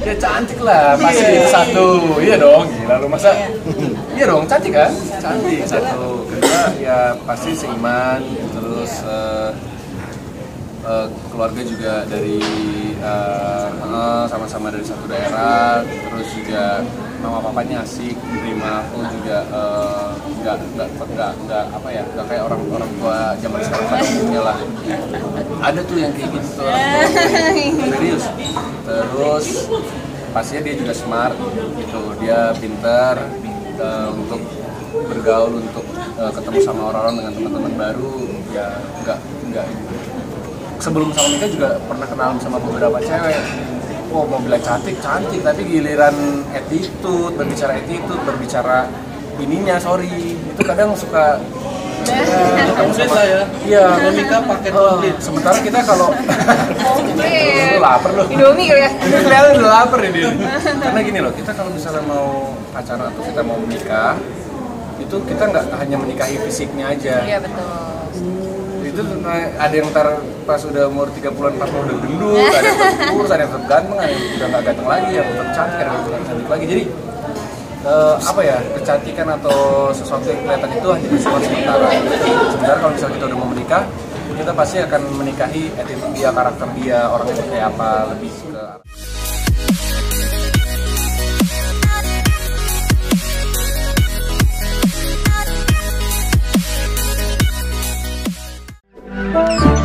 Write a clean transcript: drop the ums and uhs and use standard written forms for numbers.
Ya cantik lah, pasti itu satu. Iya dong, gila lu masa. Iya dong, cantik kan? Cantik satu. Kedua ya pasti seiman, terus keluarga juga dari sama-sama dari satu daerah, terus juga mama papanya asik, terima aku juga nggak apa ya, nggak kayak orang tua zaman sekarang pada umumnya lah. Ada tuh yang kayak gitu tuh serius. Terus pastinya dia juga smart gitu, dia pintar untuk bergaul, untuk ketemu sama orang-orang dengan teman-teman baru. Ya nggak sebelum sama nikah juga pernah kenal sama beberapa cewek. Oh, mau bilang cantik, tapi giliran berbicara ininya, sorry, itu kadang suka komplit lah ya. Iya, mau nikah pakai komplit. Sementara kita kalau lu lapar loh. Indomie kali ya. Udah lapar ya dia. Karena gini loh, kita kalau misalnya mau pacaran atau kita mau menikah, itu kita nggak hanya menikahi fisiknya aja. Iya betul. Itu ada yang ntar pas udah umur 30-an pas udah gendut, ada yang tetap kurus, ada yang tetap ganteng, ada yang udah nggak ganteng lagi, yang tetap cantik, ada yang tetap cantik lagi. Jadi apa ya, kecantikan atau sesuatu yang kelihatan itu hanya bersifat sementara. Sementara kalau misalnya kita udah mau menikah, kita pasti akan menikahi attitude dia, karakter dia, orangnya kayak apa, lebih ke